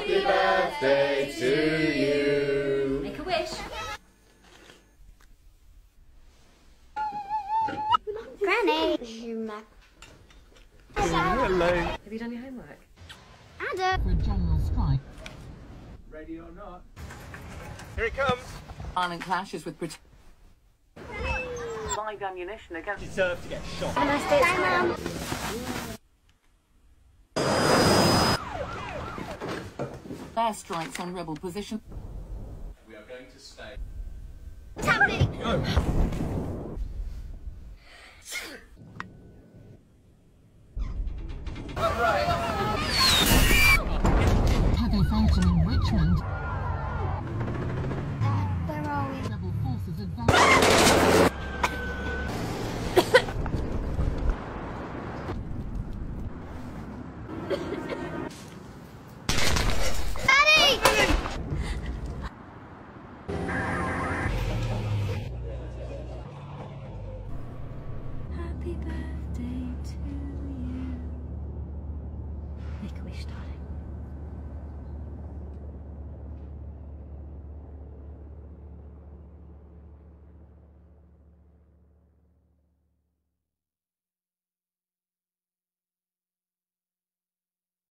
Happy birthday to you. Make a wish. Granny. Hello. Have you done your homework? Adam. For a general strike. Ready or not? Here it comes. Violent clashes with live ammunition against. Deserve to get shot. Have a nice day. Bye, Mum. Airstrikes on rebel position. We are going to stay. What's happening? Go. Have they found them in Richmond? Where are we? Rebel forces advance.